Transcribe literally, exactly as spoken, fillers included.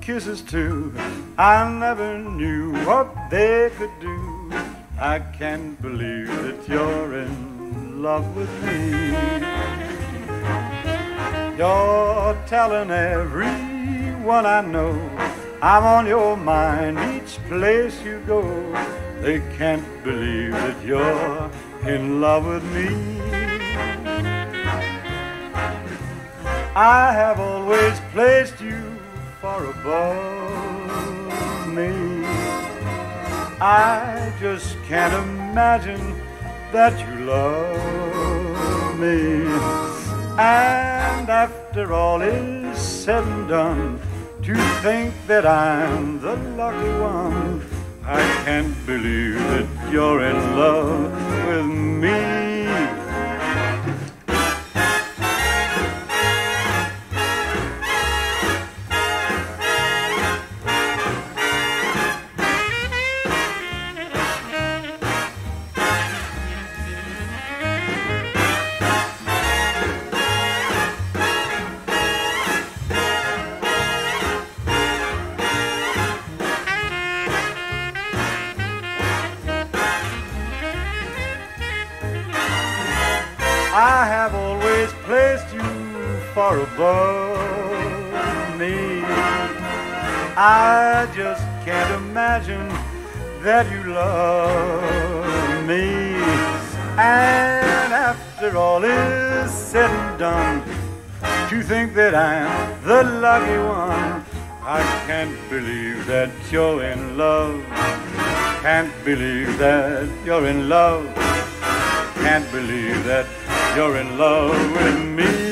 kisses too. I never knew what they could do. I can't believe that you're in love with me. You're telling everyone I know I'm on your mind each place you go. They can't believe that you're in love with me. I have always placed you far above me. I just can't imagine that you love me. And after all is said and done, to think that I'm the lucky one, I can't believe that you're in love with me. I have always placed you far above me. I just can't imagine that you love me. And after all is said and done, to think that I'm the lucky one, I can't believe that you're in love. Can't believe that you're in love. Can't believe that you're in love with me.